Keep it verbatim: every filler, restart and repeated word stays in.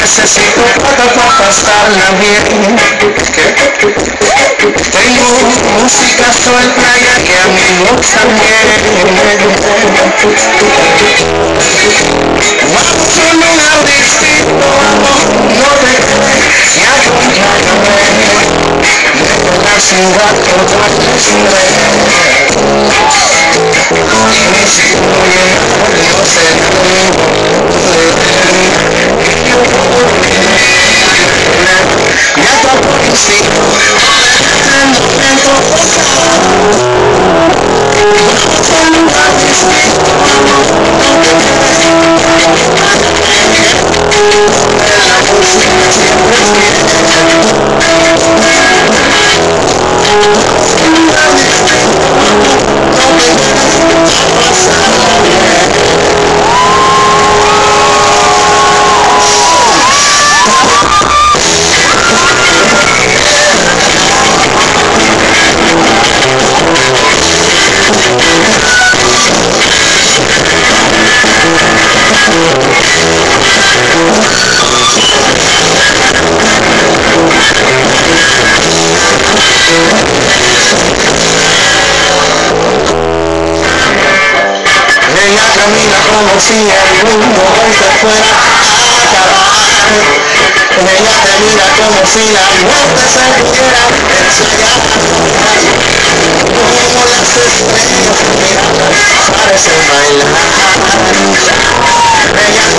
necesito plata para pasarla bien. Tengo música suelta y hay amigos también. Vamos a un lugar distinto, amor, no te quedes y acompáñame. De la ciudad que duerme sin ver. Y si tú no llegas, no será conmigo. Me atrapó el instinto, en el momento pasado. Vamos a un lugar distinto, amor, no te quedes. La música siempre es bien. Vamos a un lugar distinto, amor, no te quedes, a pasarla bien. Ella camina como si el mundo hoy se fuera a acabar. Ella te mira como si la muerte se pudiera ensayar. Como las estrellas miradas parecen bailar. Ella